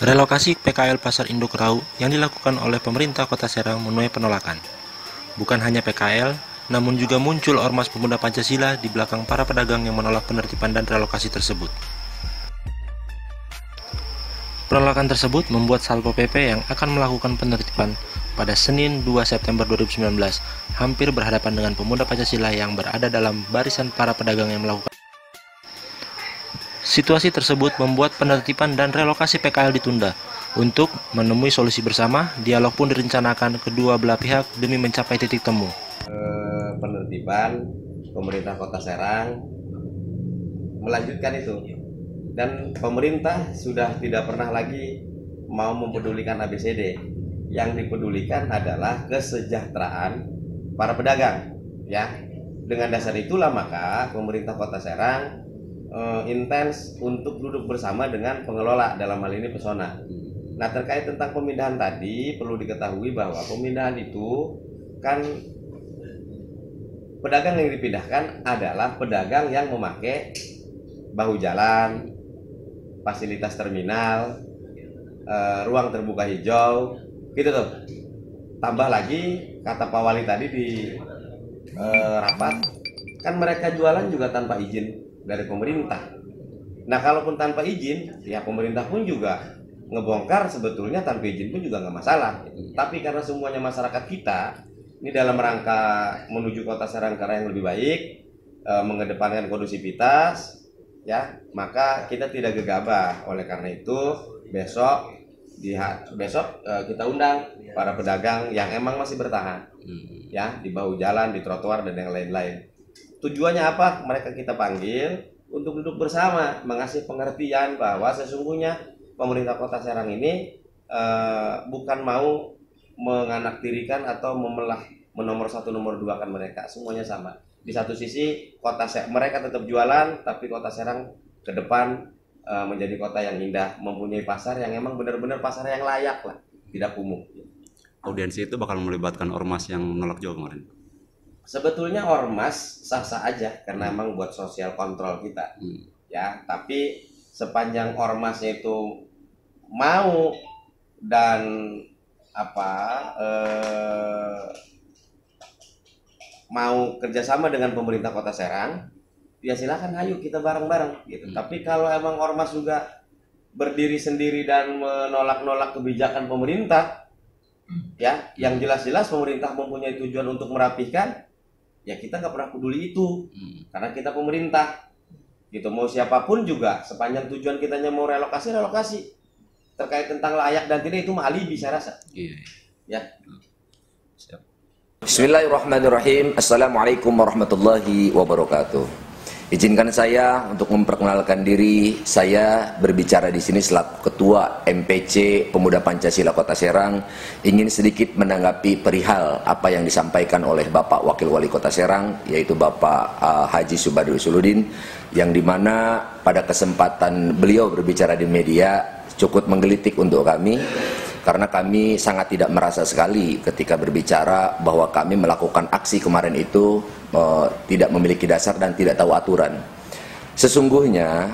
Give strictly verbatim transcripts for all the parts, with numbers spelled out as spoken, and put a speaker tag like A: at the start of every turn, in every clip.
A: Relokasi P K L Pasar Induk Rau yang dilakukan oleh pemerintah Kota Serang menuai penolakan. Bukan hanya P K L, namun juga muncul ormas pemuda Pancasila di belakang para pedagang yang menolak penertiban dan relokasi tersebut. Penolakan tersebut membuat Satpol P P yang akan melakukan penertiban pada Senin dua September dua ribu sembilan belas hampir berhadapan dengan pemuda Pancasila yang berada dalam barisan para pedagang yang melakukan. Situasi tersebut membuat penertiban dan relokasi P K L ditunda. Untuk menemui solusi bersama, dialog pun direncanakan kedua belah pihak demi mencapai titik temu.
B: Eh, penertiban pemerintah Kota Serang melanjutkan itu, dan pemerintah sudah tidak pernah lagi mau mempedulikan A B C D. Yang dipedulikan adalah kesejahteraan para pedagang, ya. Dengan dasar itulah maka pemerintah Kota Serang Uh, intens untuk duduk bersama dengan pengelola, dalam hal ini Pesona. Nah, terkait tentang pemindahan tadi, perlu diketahui bahwa pemindahan itu kan pedagang yang dipindahkan adalah pedagang yang memakai bahu jalan, fasilitas terminal, uh, ruang terbuka hijau, gitu tuh. Tambah lagi kata Pak Wali tadi di uh, rapat, kan mereka jualan juga tanpa izin dari pemerintah. Nah, kalaupun tanpa izin, ya pemerintah pun juga ngebongkar sebetulnya tanpa izin pun juga nggak masalah. Tapi karena semuanya masyarakat kita ini dalam rangka menuju Kota Serang yang lebih baik, e, mengedepankan kondusivitas, ya, maka kita tidak gegabah. Oleh karena itu besok di besok e, kita undang para pedagang yang emang masih bertahan, ya, di bahu jalan, di trotoar dan yang lain-lain. Tujuannya apa? Mereka kita panggil untuk duduk bersama, mengasih pengertian bahwa sesungguhnya pemerintah Kota Serang ini eh, bukan mau menganaktirikan atau memelah menomor satu nomor dua kan mereka, semuanya sama. Di satu sisi Kota Serang, mereka tetap jualan, tapi Kota Serang ke depan eh, menjadi kota yang indah, mempunyai pasar yang emang benar-benar pasar yang layak lah, tidak kumuh.
C: Audiensi itu bakal melibatkan ormas yang menolak juga kemarin.
B: Sebetulnya ormas sah-sah aja karena emang buat sosial kontrol kita, hmm. ya. Tapi sepanjang ormasnya itu mau dan apa eh, mau kerjasama dengan pemerintah Kota Serang, ya silakan, ayo kita bareng-bareng gitu. Hmm. Tapi kalau emang ormas juga berdiri sendiri dan menolak-nolak kebijakan pemerintah, ya, yang jelas-jelas pemerintah mempunyai tujuan untuk merapihkan, ya kita nggak pernah peduli itu, hmm. karena kita pemerintah, gitu. Mau siapapun juga, sepanjang tujuan kitanya mau relokasi, relokasi. Terkait tentang layak dan tidak itu mah alibi saya rasa. Iya. Ya.
D: Siap. Bismillahirrahmanirrahim. Assalamualaikum warahmatullahi wabarakatuh. Izinkan saya untuk memperkenalkan diri. Saya berbicara di sini selaku Ketua M P C Pemuda Pancasila Kota Serang. Ingin sedikit menanggapi perihal apa yang disampaikan oleh Bapak Wakil Wali Kota Serang, yaitu Bapak uh, Haji Subadri Usuluddin, yang dimana pada kesempatan beliau berbicara di media cukup menggelitik untuk kami, karena kami sangat tidak merasa sekali ketika berbicara bahwa kami melakukan aksi kemarin itu uh, tidak memiliki dasar dan tidak tahu aturan. Sesungguhnya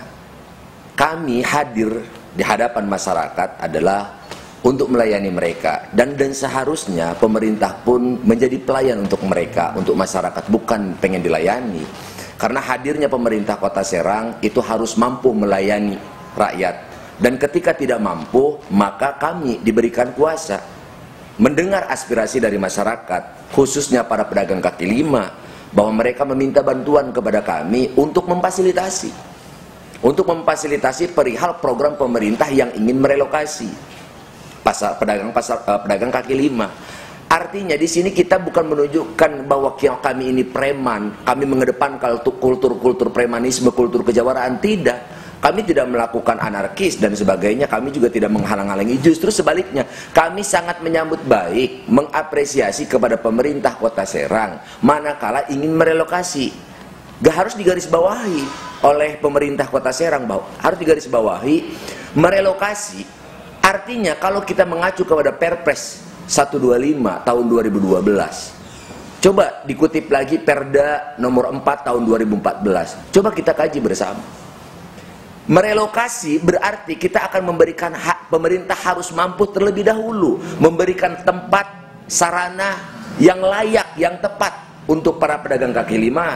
D: kami hadir di hadapan masyarakat adalah untuk melayani mereka, dan dan seharusnya pemerintah pun menjadi pelayan untuk mereka, untuk masyarakat, bukan pengen dilayani. Karena hadirnya pemerintah Kota Serang itu harus mampu melayani rakyat. Dan ketika tidak mampu, maka kami diberikan kuasa mendengar aspirasi dari masyarakat, khususnya para pedagang kaki lima, bahwa mereka meminta bantuan kepada kami untuk memfasilitasi untuk memfasilitasi perihal program pemerintah yang ingin merelokasi pasar pedagang pasar uh, pedagang kaki lima. Artinya di sini kita bukan menunjukkan bahwa kami ini preman, kami mengedepankan kultur-kultur premanisme, kultur kejawaraan, tidak. Kami tidak melakukan anarkis dan sebagainya, kami juga tidak menghalang-halangi. Justru sebaliknya, kami sangat menyambut baik, mengapresiasi kepada pemerintah Kota Serang manakala ingin merelokasi. Gak harus digarisbawahi oleh pemerintah Kota Serang, bahwa harus digarisbawahi merelokasi. Artinya kalau kita mengacu kepada Perpres seratus dua puluh lima tahun dua ribu dua belas, coba dikutip lagi Perda nomor empat tahun dua ribu empat belas, coba kita kaji bersama. Merelokasi berarti kita akan memberikan hak, pemerintah harus mampu terlebih dahulu memberikan tempat, sarana yang layak, yang tepat untuk para pedagang kaki lima.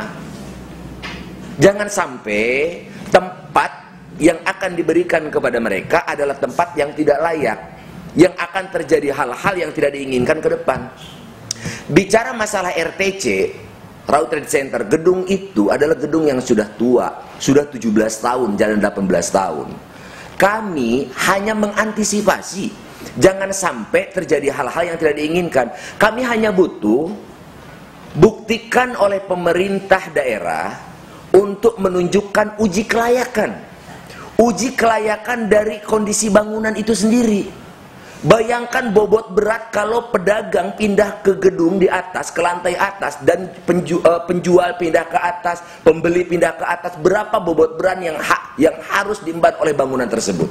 D: Jangan sampai tempat yang akan diberikan kepada mereka adalah tempat yang tidak layak, yang akan terjadi hal-hal yang tidak diinginkan ke depan. Bicara masalah R T C, Raut Trade Center, gedung itu adalah gedung yang sudah tua, sudah tujuh belas tahun, jalan delapan belas tahun. Kami hanya mengantisipasi jangan sampai terjadi hal-hal yang tidak diinginkan. Kami hanya butuh buktikan oleh pemerintah daerah untuk menunjukkan uji kelayakan. Uji kelayakan dari kondisi bangunan itu sendiri. Bayangkan bobot berat kalau pedagang pindah ke gedung di atas, ke lantai atas, dan penju, uh, penjual pindah ke atas, pembeli pindah ke atas, berapa bobot berat yang, ha yang harus diemban oleh bangunan tersebut.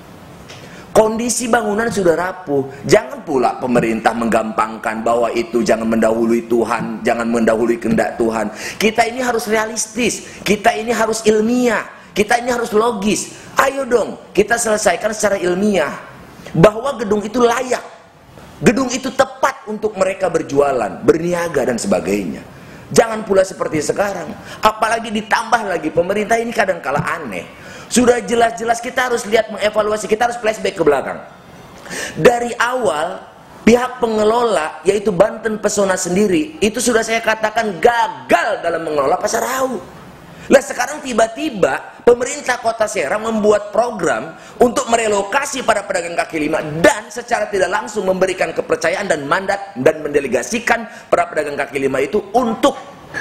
D: Kondisi bangunan sudah rapuh. Jangan pula pemerintah menggampangkan bahwa itu jangan mendahului Tuhan, jangan mendahului kehendak Tuhan. Kita ini harus realistis, kita ini harus ilmiah, kita ini harus logis. Ayo dong, kita selesaikan secara ilmiah bahwa gedung itu layak, gedung itu tepat untuk mereka berjualan, berniaga dan sebagainya. Jangan pula seperti sekarang, apalagi ditambah lagi pemerintah ini kadang-kala aneh. Sudah jelas-jelas kita harus lihat, mengevaluasi, kita harus flashback ke belakang. Dari awal pihak pengelola yaitu Banten Pesona sendiri itu sudah saya katakan gagal dalam mengelola pasar Rau. Lah sekarang tiba-tiba pemerintah Kota Serang membuat program untuk merelokasi para pedagang kaki lima dan secara tidak langsung memberikan kepercayaan dan mandat dan mendelegasikan para pedagang kaki lima itu untuk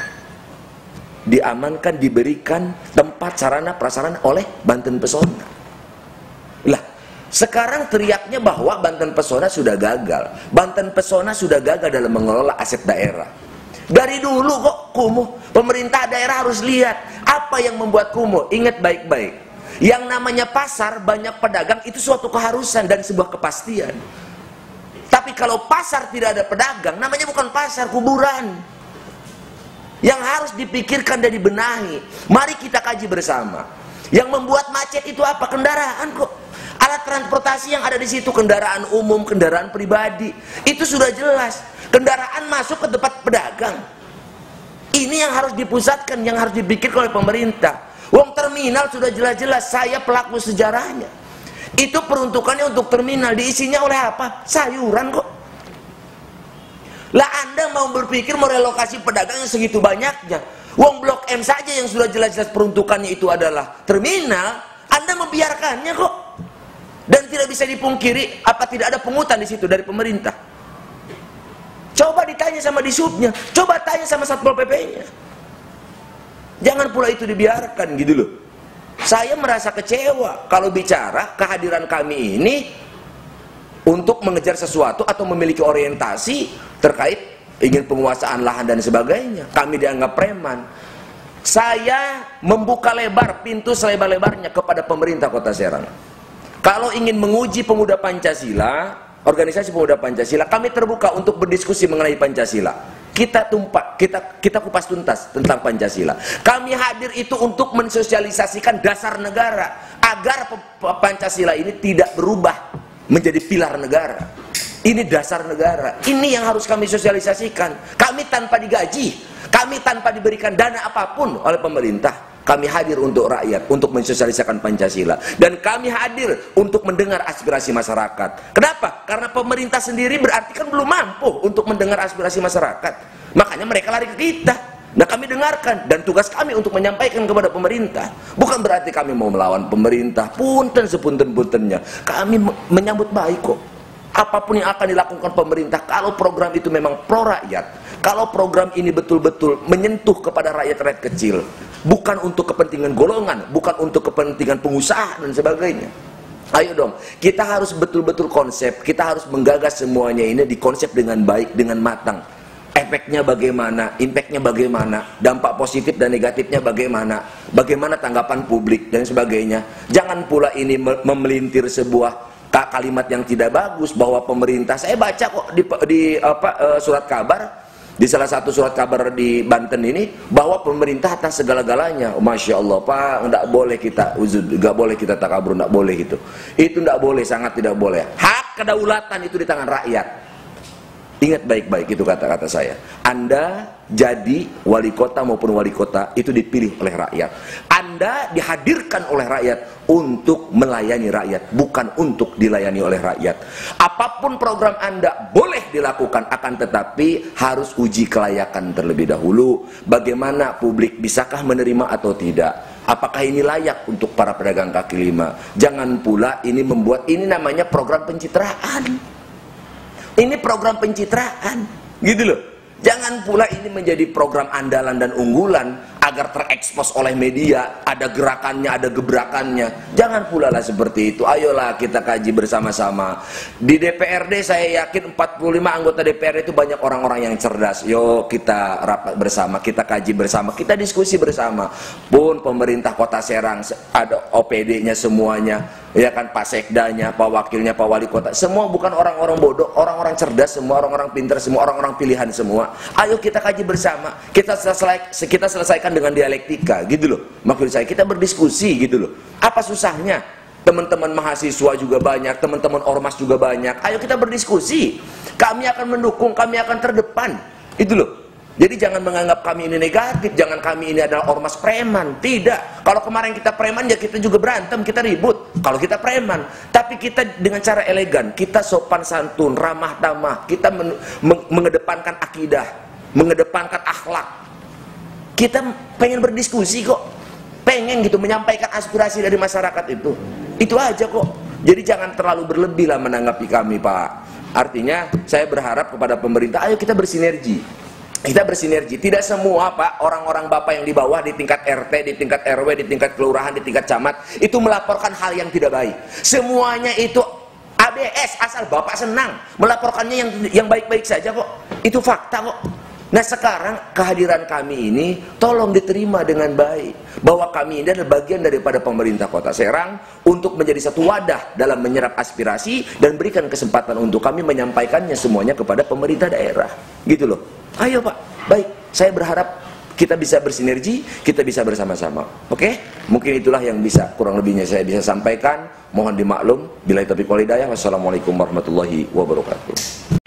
D: diamankan, diberikan tempat sarana prasarana oleh Banten Pesona. Lah sekarang teriaknya bahwa Banten Pesona sudah gagal, Banten Pesona sudah gagal dalam mengelola aset daerah. Dari dulu kok kumuh. Pemerintah daerah harus lihat apa yang membuat kumuh. Ingat baik-baik, yang namanya pasar banyak pedagang itu suatu keharusan dan sebuah kepastian. Tapi kalau pasar tidak ada pedagang, namanya bukan pasar, kuburan. Yang harus dipikirkan dan dibenahi. Mari kita kaji bersama. Yang membuat macet itu apa? Kendaraan kok. Alat transportasi yang ada di situ, kendaraan umum, kendaraan pribadi, itu sudah jelas. Kendaraan masuk ke tempat pedagang. Ini yang harus dipusatkan, yang harus dipikirkan oleh pemerintah. Wong terminal sudah jelas-jelas saya pelaku sejarahnya. Itu peruntukannya untuk terminal, diisinya oleh apa? Sayuran kok. Lah Anda mau berpikir mau relokasi pedagang yang segitu banyaknya. Wong Blok M saja yang sudah jelas-jelas peruntukannya itu adalah terminal, Anda membiarkannya kok. Dan tidak bisa dipungkiri apa tidak ada pungutan di situ dari pemerintah. Coba ditanya sama disubnya, coba tanya sama Satpol P P-nya. Jangan pula itu dibiarkan gitu loh. Saya merasa kecewa kalau bicara kehadiran kami ini untuk mengejar sesuatu atau memiliki orientasi terkait ingin penguasaan lahan dan sebagainya. Kami dianggap preman. Saya membuka lebar pintu selebar-lebarnya kepada pemerintah Kota Serang. Kalau ingin menguji pemuda Pancasila, organisasi pemuda Pancasila, kami terbuka untuk berdiskusi mengenai Pancasila. Kita tumpak, kita kita kupas tuntas tentang Pancasila. Kami hadir itu untuk mensosialisasikan dasar negara agar Pancasila ini tidak berubah menjadi pilar negara. Ini dasar negara. Ini yang harus kami sosialisasikan. Kami tanpa digaji, kami tanpa diberikan dana apapun oleh pemerintah. Kami hadir untuk rakyat, untuk mensosialisasikan Pancasila. Dan kami hadir untuk mendengar aspirasi masyarakat. Kenapa? Karena pemerintah sendiri berarti kan belum mampu untuk mendengar aspirasi masyarakat. Makanya mereka lari ke kita. Nah kami dengarkan. Dan tugas kami untuk menyampaikan kepada pemerintah. Bukan berarti kami mau melawan pemerintah. Punten sepunten-puntennya. Kami menyambut baik kok. Apapun yang akan dilakukan pemerintah, kalau program itu memang pro rakyat, kalau program ini betul-betul menyentuh kepada rakyat-rakyat kecil, bukan untuk kepentingan golongan, bukan untuk kepentingan pengusaha dan sebagainya. Ayo dong, kita harus betul-betul konsep, kita harus menggagas semuanya ini dikonsep dengan baik, dengan matang. Efeknya bagaimana, impactnya bagaimana, dampak positif dan negatifnya bagaimana, bagaimana tanggapan publik dan sebagainya. Jangan pula ini memelintir sebuah kalimat yang tidak bagus bahwa pemerintah, saya baca kok di, di apa, uh, surat kabar di salah satu surat kabar di Banten ini bahwa pemerintah atas segala-galanya. Masya Allah Pak, nggak boleh kita uzud, nggak boleh kita takabur, nggak boleh gitu. Itu nggak boleh, sangat tidak boleh. Hak kedaulatan itu di tangan rakyat. Ingat baik-baik itu kata-kata saya. Anda jadi wali kota maupun wali kota itu dipilih oleh rakyat. Anda dihadirkan oleh rakyat untuk melayani rakyat, bukan untuk dilayani oleh rakyat. Apapun program Anda boleh dilakukan, akan tetapi harus uji kelayakan terlebih dahulu. Bagaimana publik bisakah menerima atau tidak? Apakah ini layak untuk para pedagang kaki lima? Jangan pula ini membuat, ini namanya program pencitraan. Ini program pencitraan, gitu loh. Jangan pula ini menjadi program andalan dan unggulan agar terekspos oleh media, ada gerakannya, ada gebrakannya. Jangan pula lah seperti itu. Ayolah kita kaji bersama-sama. Di D P R D saya yakin empat puluh lima anggota D P R D itu banyak orang-orang yang cerdas. Yo kita rapat bersama, kita kaji bersama, kita diskusi bersama. Pun pemerintah Kota Serang ada O P D-nya semuanya, ya kan, Pak Sekdanya, Pak Wakilnya, Pak Wali Kota, semua bukan orang-orang bodoh, orang-orang cerdas, semua orang-orang pintar, semua orang-orang pilihan semua. Ayo kita kaji bersama, kita selesai, kita selesaikan dengan dialektika, gitu loh. Maksud saya kita berdiskusi, gitu loh. Apa susahnya? Teman-teman mahasiswa juga banyak, teman-teman ormas juga banyak. Ayo kita berdiskusi. Kami akan mendukung, kami akan terdepan, itu loh. Jadi jangan menganggap kami ini negatif, jangan kami ini adalah ormas preman. Tidak. Kalau kemarin kita preman ya kita juga berantem, kita ribut. Kalau kita preman, tapi kita dengan cara elegan, kita sopan santun, ramah tamah, kita men meng mengedepankan akidah, mengedepankan akhlak. Kita pengen berdiskusi kok, pengen gitu menyampaikan aspirasi dari masyarakat itu. Itu aja kok. Jadi jangan terlalu berlebih lah menanggapi kami, Pak. Artinya saya berharap kepada pemerintah, ayo kita bersinergi. Kita bersinergi, tidak semua Pak, orang-orang Bapak yang di bawah di tingkat R T, di tingkat R W, di tingkat kelurahan, di tingkat camat itu melaporkan hal yang tidak baik. Semuanya itu A B S, asal Bapak senang melaporkannya yang yang baik-baik saja kok. Itu fakta kok. Nah sekarang kehadiran kami ini tolong diterima dengan baik, bahwa kami ini adalah bagian daripada pemerintah Kota Serang untuk menjadi satu wadah dalam menyerap aspirasi dan berikan kesempatan untuk kami menyampaikannya semuanya kepada pemerintah daerah, gitu loh. Ayo Pak, baik, saya berharap kita bisa bersinergi, kita bisa bersama-sama. Oke? Mungkin itulah yang bisa, kurang lebihnya saya bisa sampaikan. Mohon dimaklum. Billahi taufiq wal hidayah. Wassalamualaikum warahmatullahi wabarakatuh.